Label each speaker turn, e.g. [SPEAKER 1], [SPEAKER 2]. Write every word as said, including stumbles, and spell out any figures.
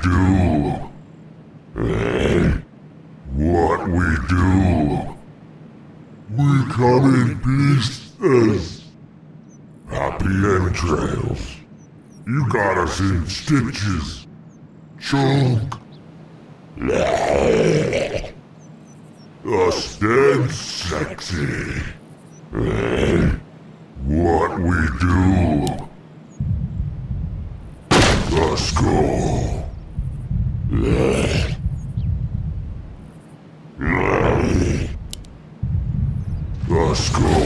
[SPEAKER 1] do? Eh? What we do? We come in peace as happy entrails. You got us in stitches. Chunk. Us dead sexy. Eh? What we do? Let's go. Let's go.